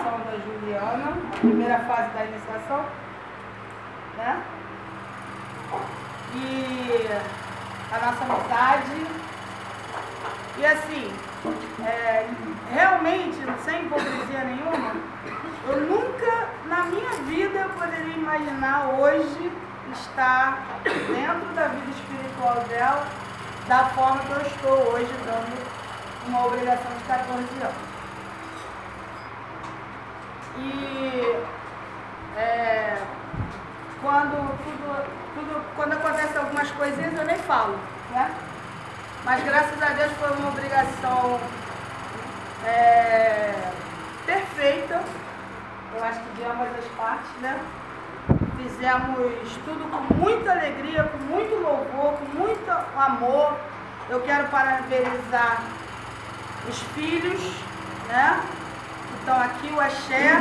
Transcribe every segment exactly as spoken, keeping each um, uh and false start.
iniciação da Juliana, a primeira fase da iniciação, né? E a nossa amizade. E assim, é, realmente, sem hipocrisia nenhuma, eu nunca na minha vida eu poderia imaginar hoje estar dentro da vida espiritual dela da forma que eu estou hoje, dando uma obrigação de quatorze anos. E é, quando, tudo, tudo, quando acontece algumas coisinhas eu nem falo, né? Mas graças a Deus foi uma obrigação é, perfeita, eu acho que de ambas as partes, né? Fizemos tudo com muita alegria, com muito louvor, com muito amor. Eu quero parabenizar os filhos, né? Então aqui o axé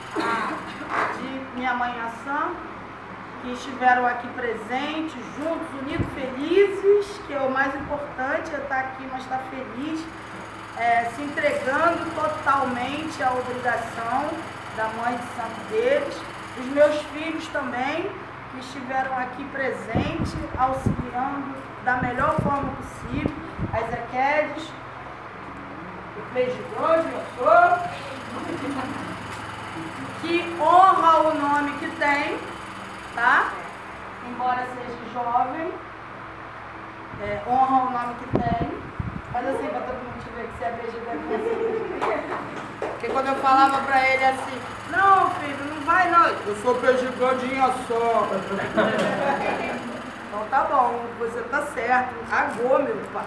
de minha mãe Assã, que estiveram aqui presentes, juntos, unidos, felizes, que é o mais importante, é estar aqui, mas estar feliz, é, se entregando totalmente à obrigação da mãe de santo deles. Os meus filhos também, que estiveram aqui presentes, auxiliando da melhor forma possível, a Ezequedes, o Peixe eu sou, que honra o nome que tem, tá? Embora seja jovem, é, honra o nome que tem. Faz assim para todo mundo te ver que você é Peixe. Porque quando eu falava para ele assim, não filho, não vai não, eu sou Peixe-Godinha só. Então tá bom, você tá certo, agou meu pai.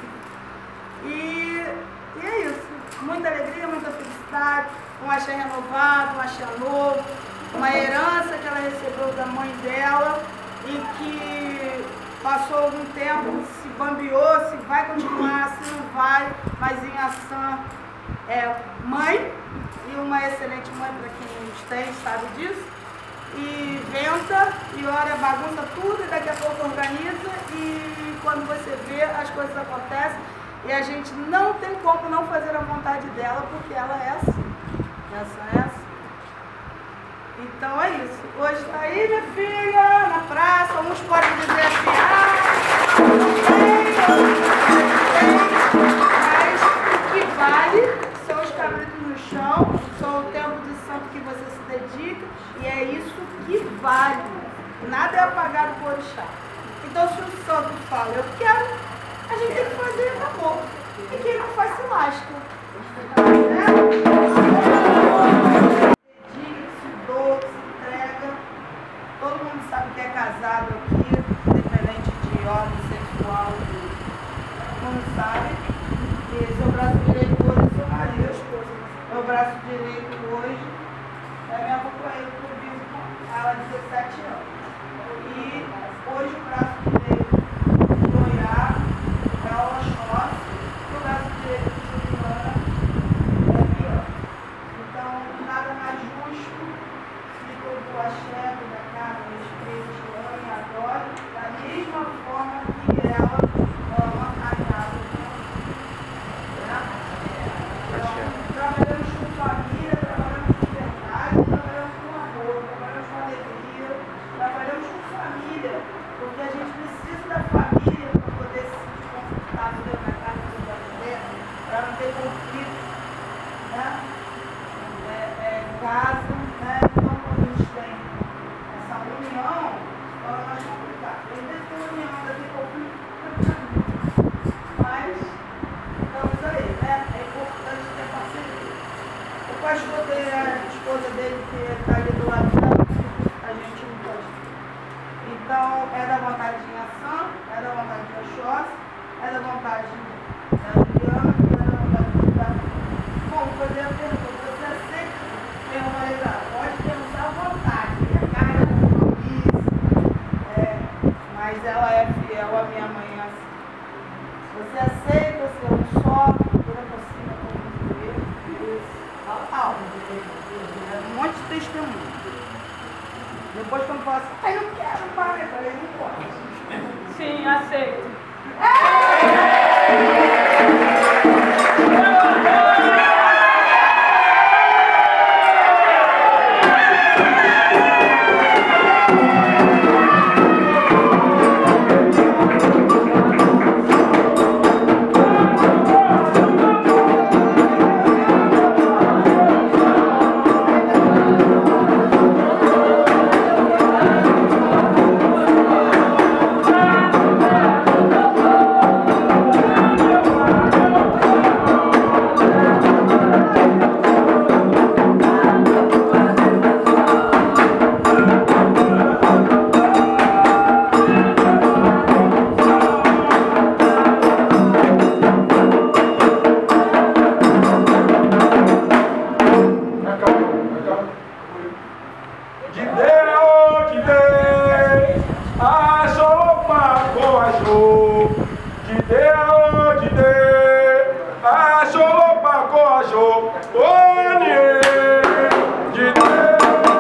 E, e é isso, muita alegria, muita felicidade, um axé renovado, um axé novo, uma herança que ela recebeu da mãe dela e que passou algum tempo, se bambeou, se vai continuar, se não vai, mas em Assã é mãe e uma excelente mãe para quem nos tem, sabe disso. E venta, e olha, bagunça tudo, e daqui a pouco organiza, e quando você vê, as coisas acontecem, e a gente não tem como não fazer a vontade dela, porque ela é assim. Essa é assim. Então é isso. Hoje está aí, minha filha, na praça, uns podem dizer assim, ah, não tem, mas o que vale são os cabritos no chão, são o tempo de santo que você se dedica, e é isso que vale. Nada é apagado por orixá. Então se o santo fala, eu quero, a gente tem que fazer, acabou. E quem não faz se lasca. Né? Dedica, se doa, se entrega. Todo mundo sabe que é casado aqui, independente de ordem sexual. Todo mundo sabe. E seu braço direito hoje é seu marido. Meu braço direito hoje é minha companheira que eu vivo com ela há dezessete anos. E hoje o braço direito do Goiás é o Oxóssi, e o braço direito de Juliana é Biana. Então, nada mais justo que todo o axé, toda a casa, o espírito, ame e adore, da mesma forma que ela ama a casa. Trabalhamos com família, trabalhamos com verdade, trabalhamos com amor, trabalhamos com alegria, trabalhamos com família, porque a gente precisa da família para poder se sentir confortável dentro da casa do brasileiro, para não ter conflito, né? É, é, em casa, né? Então, quando a gente tem essa união, ela é mais complicada. A gente tem união, ainda tem conflito, mas estamos aí, né? É importante ter parceria. O pastor dele, a esposa dele, que está ali do lado dela, a gente não pode. Então, é da vontade de Assã, é da vontade de Oxóssi, é da vontade da Juliana, é da vontade de Davi. Bom, vou fazer a pergunta. Você aceita permanecer? Pode perguntar à vontade. Minha cara é compromisso, é, mas ela é fiel à minha mãe assim. Você aceita ser um só, toda por cima, como Deus? Alma. É um monte de testemunho. Depois quando fala assim, ai, não quero, pai, eu falei, não pode. Sim, aceito. mais calma, mais calma. De Deus, de Deus, a cholopa coajou. De Deus, de Deus, a cholopa coajou. Olhe, de Deus.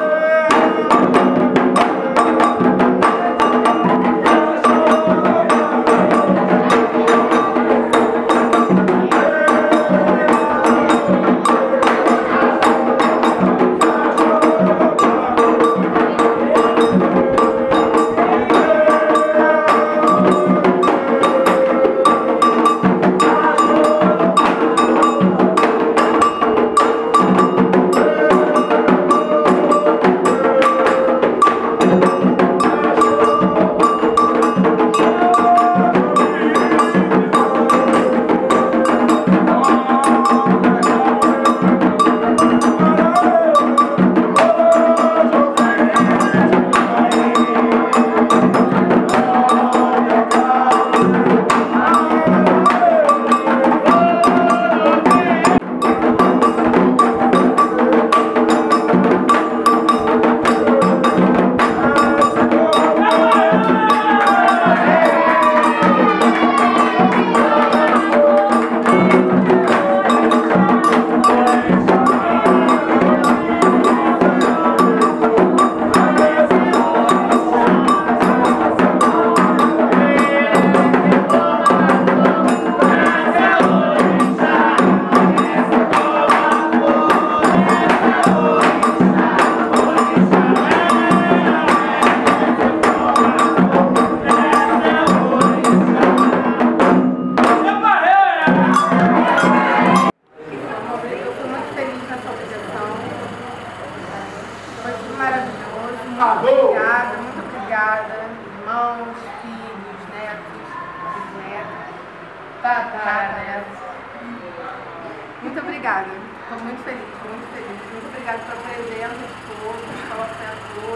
Obrigada, muito obrigada, irmãos, filhos, netos, bisnetos, tataranetos. Muito obrigada, estou muito feliz, muito feliz. Muito obrigada pela presença de todos, pela apoio.